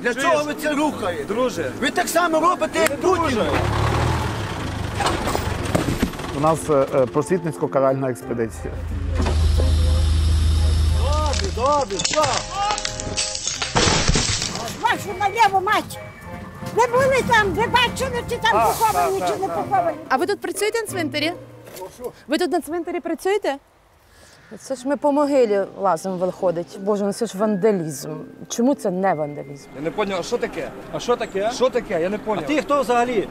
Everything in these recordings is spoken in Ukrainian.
Для чого ви це рухаєте? Друже. Ви так само робите, як Путін. У нас просвітницько-каральна експедиція. Добре, Вашу наліво, мать! Ви були там, ви бачили, чи там поховані, чи не поховані? А ви тут працюєте на цвинтарі? Ви тут на цвинтарі працюєте? Це ж ми по могилі лазимо, виходить. Боже, ну це ж вандалізм. Чому це не вандалізм? Я не зрозумів, а що таке? А що таке? Що таке? Я не зрозумів. Ти хто взагалі?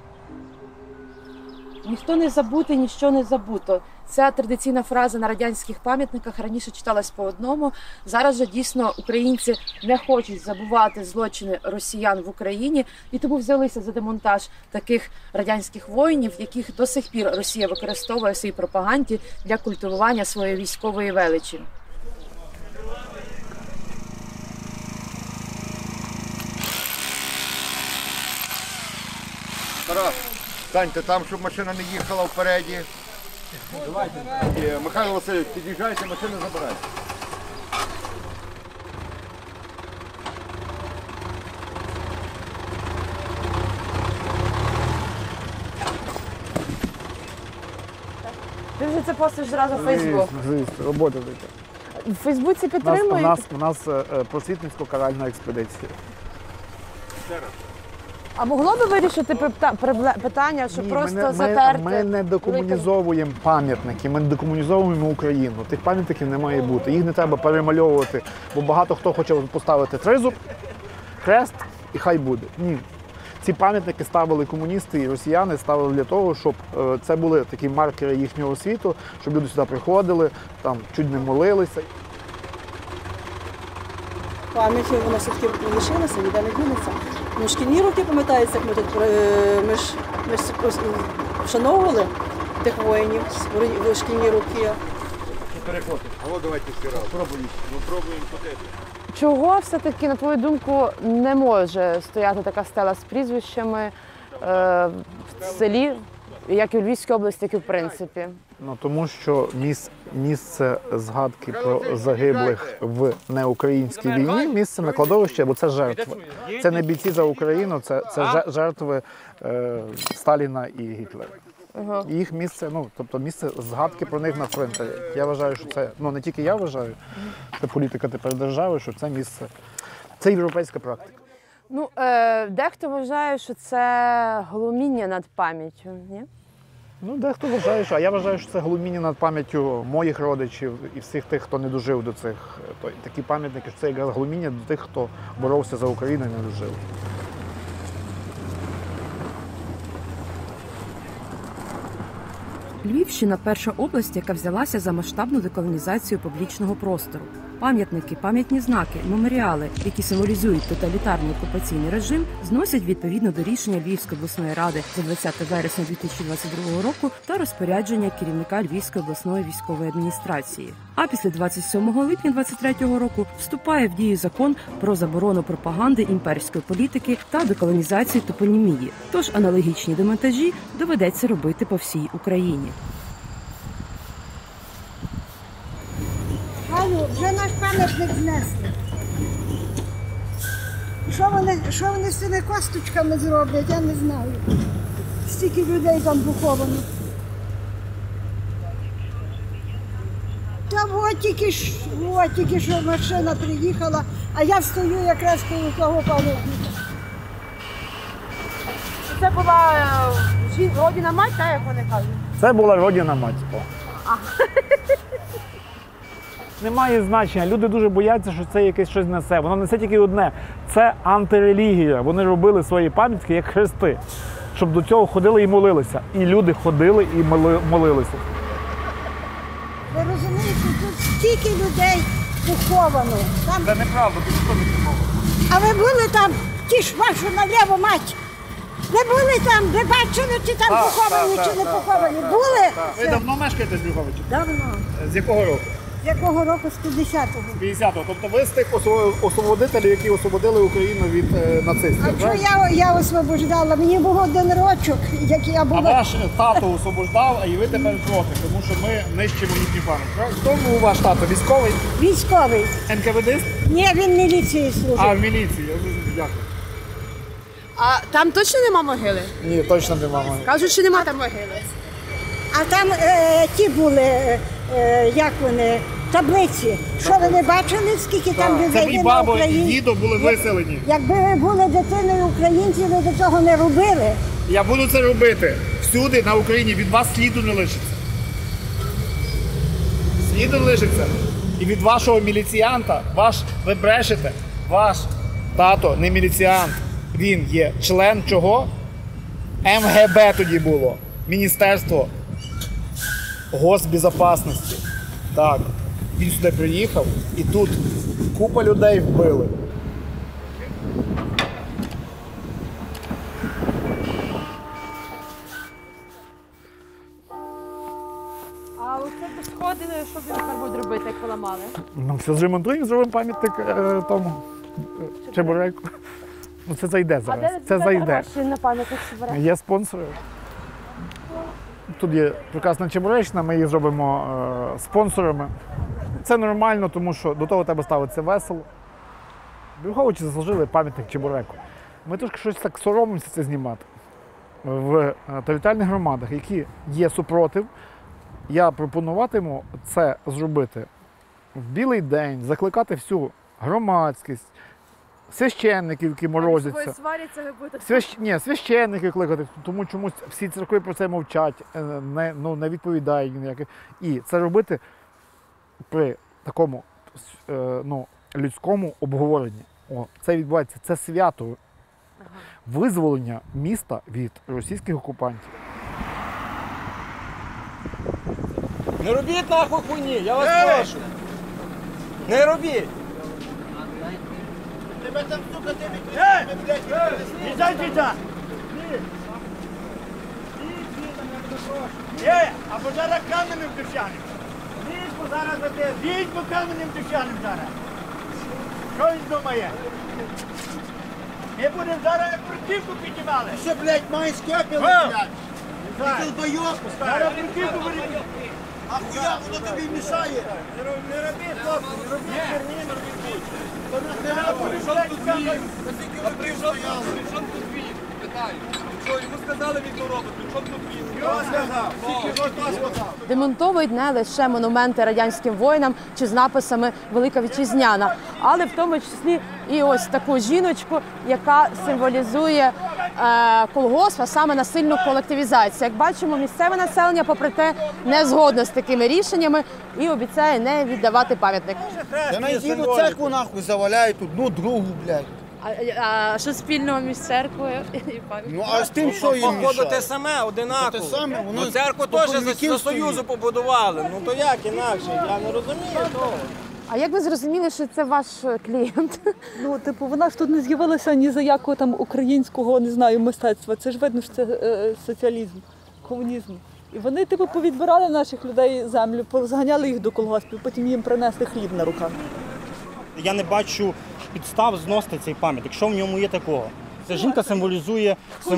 Ніхто не забутий, ніщо не забуто. Ця традиційна фраза на радянських пам'ятниках раніше читалась по одному. Зараз же дійсно українці не хочуть забувати злочини росіян в Україні і тому взялися за демонтаж таких радянських воїнів, яких до сих пір Росія використовує в своїй пропаганді для культивування своєї військової величі. Тарас, станьте там, щоб машина не їхала впереді. Давайте. Михайло Васильович, під'їжджайте, машину забирайте. Ти вже це постиш зразу в Фейсбук. Звісно, робота така. В Фейсбуці У підтримують? нас просвітницько-каральна експедиція. А могло би вирішити питання, що Ні, просто затерти? ми не декомунізовуємо пам'ятники, ми декомунізовуємо Україну. Тих пам'ятників не має бути. Їх не треба перемальовувати, бо багато хто хоче поставити тризуб, хрест і хай буде. Ні. Ці пам'ятники ставили комуністи і росіяни, ставили для того, щоб це були такі маркери їхнього світу, щоб люди сюди приходили, там чуть не молилися. Пам'ять вона все-таки лишилася, ніде не дінеться. Ну, шкільні роки, пам'ятається, як ми тут ми ж вшановували тих воїнів в шкільні роки. Переходьте. А давайте ще раз. Пробуємо. Ми пробуємо ходити. Чого все-таки, на твою думку, не може стояти така стела з прізвищами в селі, як і у Львівській області, так і в принципі? Ну, тому що місце згадки про загиблих в неукраїнській війні, місце на кладовищі, бо це жертви. Це не бійці за Україну, це жертви Сталіна і Гітлера. Їх місце, тобто місце згадки про них на цвинтарі. Я вважаю, що це, не тільки я вважаю, це політика тепер держави, що це місце, це європейська практика. Ну, дехто вважає, що це глуміння над пам'яттю, ні? Ну, дехто вважає, а я вважаю, що це глуміння над пам'яттю моїх родичів і всіх тих, хто не дожив до цих. Такі пам'ятники, що це якраз глуміння до тих, хто боровся за Україну і не дожив. Львівщина – перша область, яка взялася за масштабну деколонізацію публічного простору. Пам'ятники, пам'ятні знаки, меморіали, які символізують тоталітарний окупаційний режим, зносять відповідно до рішення Львівської обласної ради за 20 вересня 2022 року та розпорядження керівника Львівської обласної військової адміністрації. А після 27 липня 2023 року вступає в дію закон про заборону пропаганди імперської політики та деколонізації топонімії. Тож аналогічні демонтажі доведеться робити по всій Україні. Галю, вже наш пам'ятник знесли. Що вони з цими косточками зроблять, я не знаю. Стільки людей там поховано. Та от тільки що машина приїхала, а я стою якраз коло того пам'ятника. Це була родина мать, так, як вони кажуть? Це була родина мать. Немає значення. Люди дуже бояться, що це якесь щось несе. Воно несе тільки одне. Це антирелігія. Вони робили свої пам'ятки як хрести, щоб до цього ходили і молилися. І люди ходили і молилися. Ви розумієте, тут стільки людей поховано. Там... Це неправда, тут ніхто не похований. А ви були там, ті ж вашу наліво, мать? Ви були там, ви бачили, чи там поховані, чи не поховані? Були? Ви давно мешкаєте в Дрюговичі? Давно. З якого року? З якого року? З 50-го. 50-го. Тобто ви з тих освободителів, які освободили Україну від нацистів. А так? чого я освобождала? Мені був один рочок, як я А була. ваш тато освобождав, а і ви тепер проти, тому що ми нищимо їхню пам'ять. Хто був ваш тато? Військовий? Військовий. НКВДист? Ні, він в міліції служив. А, в міліції. Я зрозумів. Дякую. А там точно нема могили? Ні, точно немає. Кажуть, що нема там могили. А там ті були, як вони, таблиці. Що ви не бачили, скільки там Це людей мій є на баба і Україні? дідо були виселені. Якби ви були дитиною українців, ви до цього не робили. Я буду це робити. Всюди на Україні від вас сліду не лишиться. Сліду не лишиться. І від вашого міліціянта, ви брешете, ваш тато не міліціянт. Він є член чого? МГБ тоді було. Міністерство госбезопасності. Так. Він сюди приїхав і тут купа людей вбили. А оце сходи, що ви тепер будете робити, як поламали? Ну, все зремонтуємо, зробимо пам'ятник тому Чебуреку. Ну, це зайде зараз. Це зайде. На пам'ятник собере. Є спонсори. Тут є прекрасна Чебуречна, ми її зробимо спонсорами. Це нормально, тому що до того треба ставитися весело. Брюховичі заслужили пам'ятник Чебуреку. Ми трошки щось так соромимося це знімати. В територіальних громадах, які є супротив, я пропонуватиму це зробити в білий день, закликати всю громадськість, священників, які морозяться. Сваряться, ви будете. Священники кликати, тому чомусь всі церкви про це мовчать, не відповідають ніяк. І це робити при такому людському обговоренні. Це відбувається, це свято визволення міста від російських окупантів. Не робіть нахуй хуйні, я вас прошу. Не робіть. Тебе там, сука, тими блядь, Віддай, віддай. Або зараз каменем дощаним. Лізь, бо зараз за те. Лізь, бо каменем дощаним зараз. Що він думає? Ми будемо зараз як бруківку піднімали. Що, блядь, маєш кепіли, блядь? Так. Ти долбойоб, Зараз бруківку будемо. ахуя, воно тобі мішає. Не робіть, хлопці, не робіть херні, не робіть. Демонтовують не лише монументи радянським воїнам чи з написами «Велика Вітчизняна», але в тому числі і ось таку жіночку, яка символізує колгосп, а саме насильну колективізацію. Як бачимо, місцеве населення, попри те, не згодне з такими рішеннями і обіцяє не віддавати пам'ятник. Я найдіну церкву нахуй заваляють одну, другу, блядь. А що спільного між церквою і пам'ятником? Ну а з тим, що їм Походу те мішає? саме, одинаково. Те саме, воно Ну, церкву до теж чоловіків за Союзу стоїть. побудували. Ну то як інакше? Я не розумію того. А як ви зрозуміли, що це ваш клієнт? Ну, типу, вона ж тут не з'явилася ні за якого там українського, не знаю, мистецтва. Це ж видно, що це соціалізм, комунізм. І вони, типу, повідбирали наших людей землю, позганяли їх до колгоспів, потім їм принесли хліб на руках. Я не бачу підстав зносити цей пам'ятник. Що в ньому є такого? Ця жінка символізує,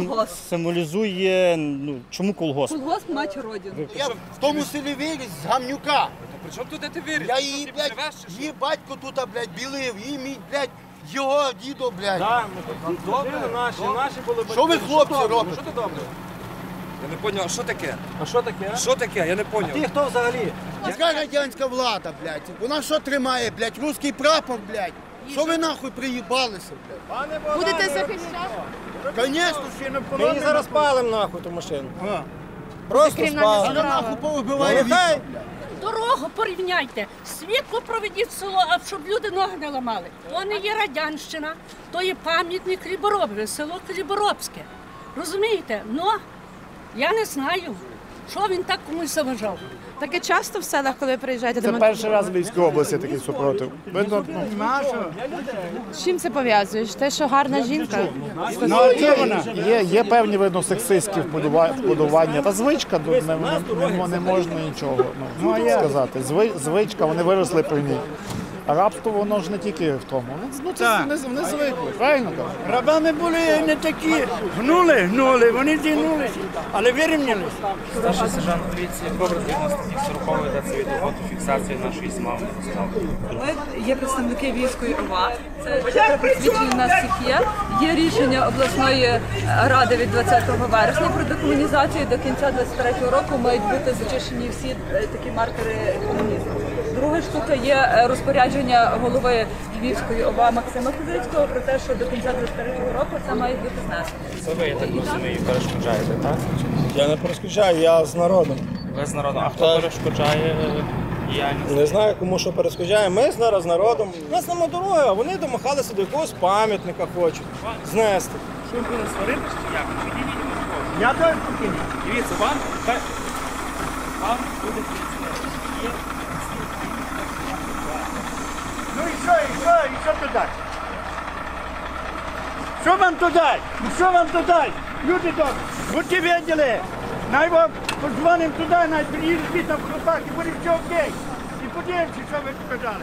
чому колгосп? Колгосп – мать родину. Я в тому селі виріс з Гамнюка. При чому тут ти виріс? Я її, блядь, її батько тут, блядь, білив, її мій, блядь, його дідо, блядь. Так, ми тут ходили, наші були батьки. Що ви, хлопці, робите? Що ти добре? Я не поняв, а що таке? А що таке? Що таке? Я не поняв. Ти хто взагалі? Яка радянська влада, блядь? Вона що тримає, блядь? Руський прапор, блядь? Що ви нахуй приїбалися, блядь? Будете захищати? Конечно, Ми її зараз палимо нахуй ту машину. Просто спалимо. вона нахуй повибиває Ну, вікна, нехай. блядь. Дорогу порівняйте, світло проведіть в село, а щоб люди ноги не ламали. То не є Радянщина, то є пам'ятник Хліборобові, село Хліборобське. Розумієте? Ну, я не знаю, що він так комусь заважав. Таке часто в селах, коли ви приїжджаєте? Це перший раз в Львівській області такий супротив. Видно, З чим це пов'язуєш? Те, що гарна жінка? є певні, видно, сексистські вподобання. Та звичка, не можна нічого сказати. Звичка, вони виросли при ній. А рабство, воно ж не тільки в тому. Вони звикли, правильно кажуть? Рабами були не такі, гнули, вони зігнулися, але вирівнялися. Старший сержант поліції Бобрик відносно статті 40 ведеться від роботи фіксації нашої змави. Ми є представники Львівської ОВА, це присвідчені у нас всіх є. Є рішення обласної ради від 20 вересня про декомунізацію. До кінця 2023 року мають бути зачищені всі такі маркери комунізму. Друга штука є розпорядження голови Львівської ОВА Максима Козицького про те, що до кінця 2023 року це має бути знесено. Це ви, я так розумію, перешкоджаєте, так? Я не перешкоджаю, я з народом. Ви з народом. А хто перешкоджає діяльність? Не знаю, кому що перешкоджає. Ми зараз з народом. У нас нема дороги, а вони домахалися до якогось пам'ятника хочуть знести. Що ви будете сваритися чи як? Я теж спокійний. Дивіться, вам буде є. Ну і що туди? Що вам туди? Люди добрі, будьте виділи. Най вам подзвонимо туди, най приїдуть там хлопаки, буде все окей. І подивимося, що ви сказали.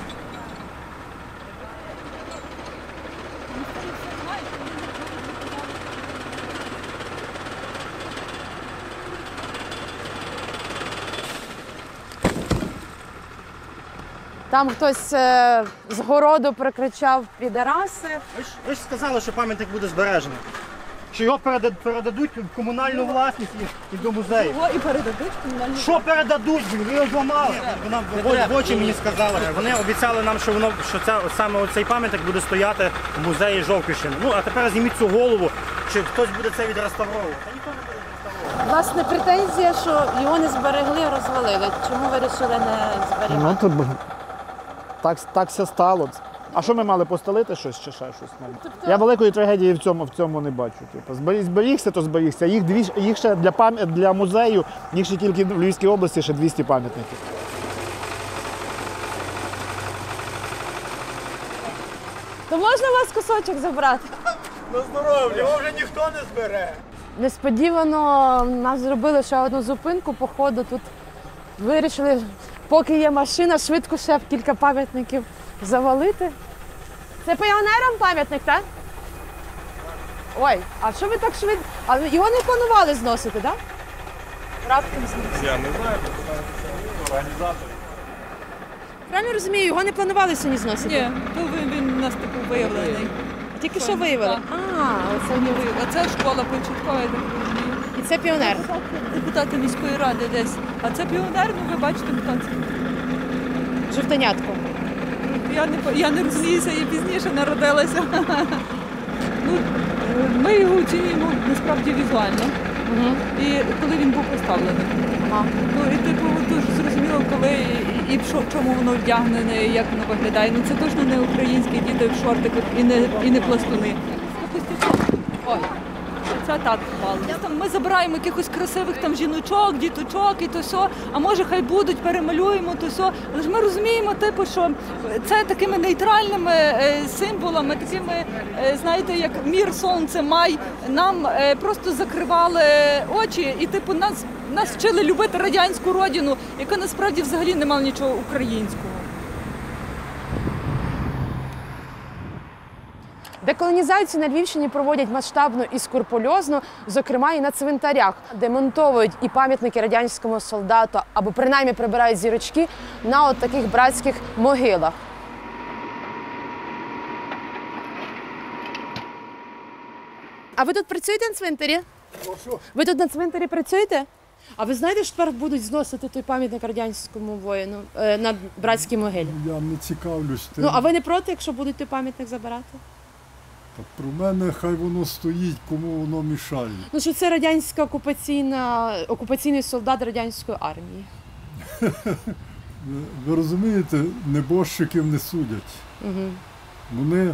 Там хтось з городу прикричав підараси. Ви ж сказали, що пам'ятник буде збережений. Що його передадуть в комунальну власність і до музею. Його і передадуть в комунальну власність. Що передадуть? Ви його зламали. Вона в очі мені сказала. Вони обіцяли нам, що саме цей пам'ятник буде стояти в музеї Жовківщини. Ну, а тепер зніміть цю голову, чи хтось буде це відреставровувати. Та ніхто не буде відреставровувати. Власне, претензія, що його не зберегли, розвалили. Чому ви вирішили не зберігати? Так все стало. А що ми мали постелити щось чи ще щось? Я великої трагедії в цьому не бачу. Зберігся, то зберігся. Їх ще для музею, їх ще тільки в Львівській області ще 200 пам'ятників. То можна у вас кусочок забрати? На здоров'я, його вже ніхто не збере. Несподівано нас зробили ще одну зупинку, походу тут вирішили, поки є машина, швидко ще кілька пам'ятників завалити. Це піонерам пам'ятник, так? Ой, а що ви так швидко? А його не планували зносити, так? Раптом зносити. Я не знаю, організатори. Правильно розумію, його не планували сьогодні зносити? Ні, то він у нас типу виявлений. Тільки що виявили? Оце не виявили. А це школа початкова, я так розумію. І це піонер? Депутати міської ради десь. А це піонер, ну ви бачите, хто це. Жовтенятко. Я не розуміюся, я пізніше народилася. Ну, ми його оцінюємо насправді візуально. І коли він був поставлений. Ну і типу дуже зрозуміло, коли і в чому воно вдягнене, як воно виглядає. Ну це точно не українські діти в шортиках і не пластуни. Ой, це так впало. Ми забираємо якихось красивих там жіночок, діточок і то все, а може хай будуть, перемалюємо то все. Але ж ми розуміємо, типу, що це такими нейтральними символами, такими, знаєте, як мір, сонце, май, нам просто закривали очі і типу нас вчили любити радянську родину, яка насправді взагалі не мала нічого українського. Деколонізацію на Львівщині проводять масштабно і скрупульозно, зокрема і на цвинтарях, де монтовують і пам'ятники радянському солдату, або принаймні прибирають зірочки на от таких братських могилах. А ви тут працюєте на цвинтарі? Ви тут на цвинтарі працюєте? А ви знаєте, що тепер будуть зносити той пам'ятник радянському воїну на братській могилі? Я не цікавлюсь тим. Ну, а ви не проти, якщо будуть той пам'ятник забирати? Та про мене хай воно стоїть, кому воно мішає. Ну, що це радянська окупаційний солдат радянської армії. Ви розумієте, небожчиків не судять. Угу. Вони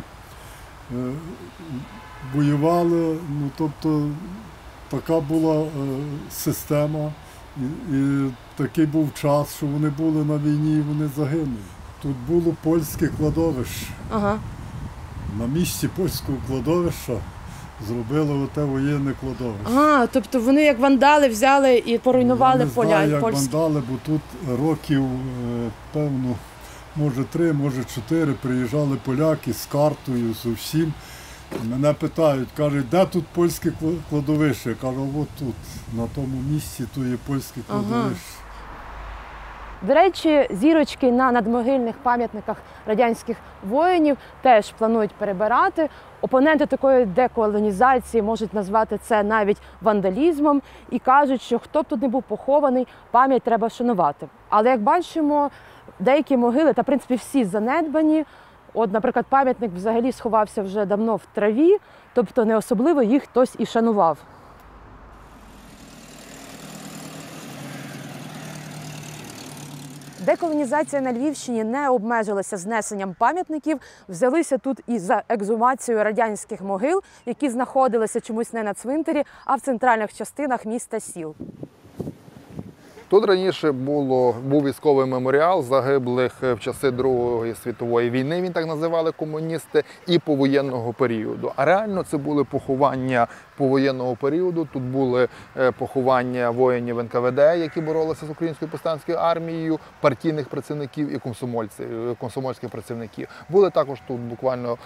воювали, ну тобто така була система, І такий був час, що вони були на війні і вони загинули. Тут було польське кладовище. Ага. На місці польського кладовища зробили оте воєнне кладовище. А, тобто вони як вандали взяли і поруйнували поля. Я не знаю, як вандали, бо тут років, певно, може 3, може 4 приїжджали поляки з картою, з усім. Мене питають, кажуть, де тут польське кладовище? Я кажу, от тут, на тому місці, тут є польське кладовище. До речі, зірочки на надмогильних пам'ятниках радянських воїнів теж планують перебирати. Опоненти такої деколонізації можуть назвати це навіть вандалізмом і кажуть, що хто б тут не був похований, пам'ять треба шанувати. Але як бачимо, деякі могили, та в принципі всі занедбані. От, наприклад, пам'ятник взагалі сховався вже давно в траві, тобто не особливо їх хтось і шанував. Деколонізація на Львівщині не обмежилася знесенням пам'ятників, взялися тут і за екзумацією радянських могил, які знаходилися чомусь не на цвинтарі, а в центральних частинах міста сіл. Тут раніше був військовий меморіал загиблих в часи Другої світової війни, він так називали комуністи, і повоєнного періоду. А реально це були поховання повоєнного періоду. Тут були поховання воїнів НКВД, які боролися з Українською повстанською армією, партійних працівників і комсомольських працівників. Були також тут буквально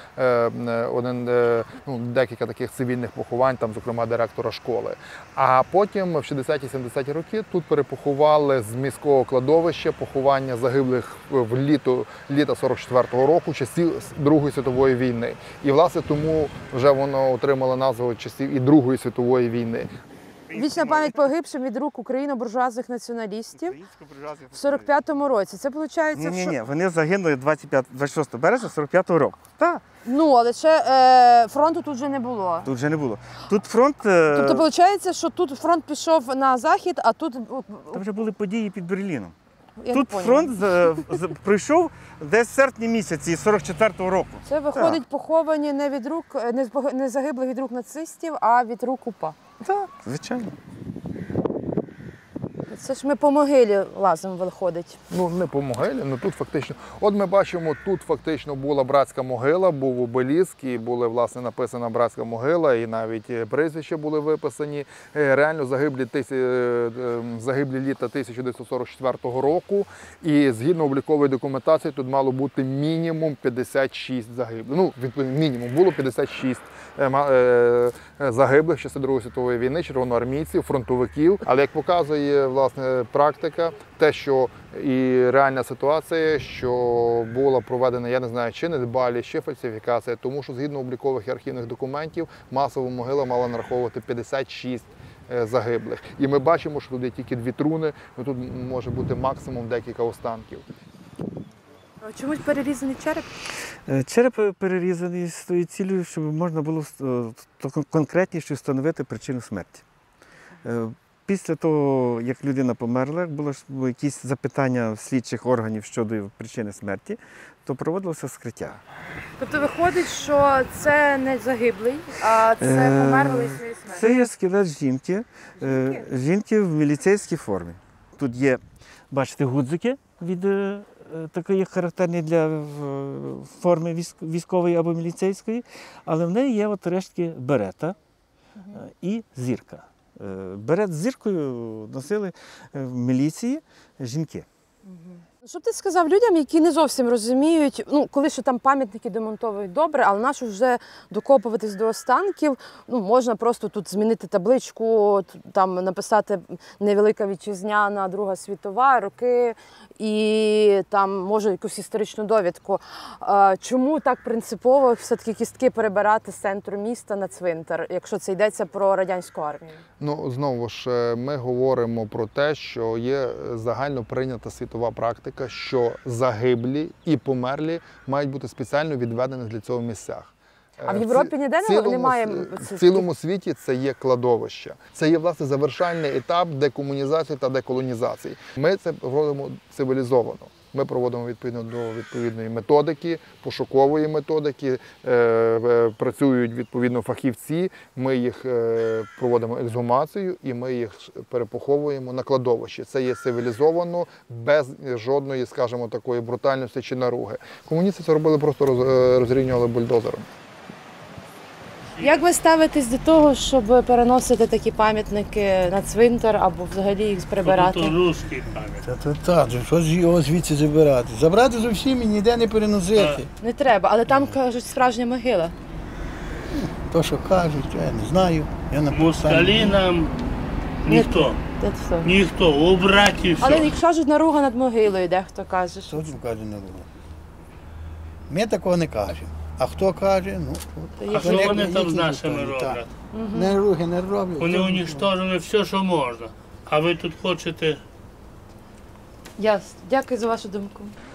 декілька таких цивільних поховань, там, зокрема, директора школи. А потім в 60-70-ті роки тут перепоховали з міського кладовища поховання загиблих в літо 44-го року, часів Другої світової війни. І, власне, тому вже воно отримало назву часів і Другої світової війни. Вічна пам'ять погибшим від рук україно-буржуазних націоналістів в 45-му році. Це виходить, що... Ні, вони загинули 26 березня 45-го року. Так. Ну, але ще фронту тут вже не було. Тут вже не було. Тут фронт... Тобто, виходить, що тут фронт пішов на захід, а тут... Там вже були події під Берліном. Я тут фронт пройшов десь в серпні місяці 44-го року. Це виходить поховані не від рук, не загибли від рук нацистів, а від рук УПА. Так, звичайно. Це ж ми по могилі лазимо, виходить. Ну, не по могилі, але тут фактично. От ми бачимо, тут фактично була братська могила, був обеліск, і була, власне, написана братська могила, і навіть прізвища були виписані. Реально загиблі літа 1944 року. І згідно облікової документації тут мало бути мінімум 56 загиблих. Ну, відповідно, мінімум було 56 загиблих в часи Другої світової війни, червоноармійців, фронтовиків. Але, як показує, власне, практика, те, що і реальна ситуація, що була проведена, я не знаю, чи недбалість, чи фальсифікація, тому що згідно облікових і архівних документів масова могила мала нараховувати 56 загиблих. І ми бачимо, що тут є тільки 2 труни, тут може бути максимум декілька останків. Чомусь перерізаний череп? Череп перерізаний з тою цілею, щоб можна було конкретніше встановити причину смерті. Після того, як людина померла, було якісь запитання слідчих органів щодо причини смерті, то проводилося вскриття. Тобто виходить, що це не загиблий, а це померлий своєї смерті? Це є скелет жінки, жінки в міліцейській формі. Тут є, бачите, гудзики від такої характерні для форми військової або міліцейської, але в неї є от рештки берета і зірка. Берет з зіркою носили в міліції жінки. Що б ти сказав людям, які не зовсім розуміють, ну, коли що там пам'ятники демонтовують добре, але нащо вже докопуватись до останків, ну, можна просто тут змінити табличку, там написати невелика вітчизняна, Друга світова, роки, і там, може, якусь історичну довідку. Чому так принципово все-таки кістки перебирати з центру міста на цвинтар, якщо це йдеться про радянську армію? Ну, знову ж, ми говоримо про те, що є загально прийнята світова практика, що загиблі і померлі мають бути спеціально відведені для цього місцях. А в Європі ніде немає? В цілому світі це є кладовище. Це є, власне, завершальний етап декомунізації та деколонізації. Ми це робимо цивілізовано. Ми проводимо відповідно до відповідної методики, пошукової методики, працюють відповідно фахівці, ми їх проводимо ексгумацію і ми їх перепоховуємо на кладовищі. Це є цивілізовано, без жодної, скажімо, такої брутальності чи наруги. Комуністи це робили, просто розрівнювали бульдозером. Як ви ставитесь до того, щоб переносити такі пам'ятники на цвинтар або взагалі їх прибирати? Це русський пам'ятник. Так, що ж його звідси забирати? Забрати зовсім і ніде не переносити. Не треба, але там, кажуть, справжня могила. То, що кажуть, я не знаю. Москалі нам ніхто. Ніхто, убрати все. Але як кажуть, наруга над могилою, дехто каже. Хто каже наруга? Ми такого не кажемо. А хто каже, ну... А що вони там з нашими роблять? Наруги не роблять. Вони унічтожили все, що можна. А ви тут хочете... Ясно. Дякую за вашу думку.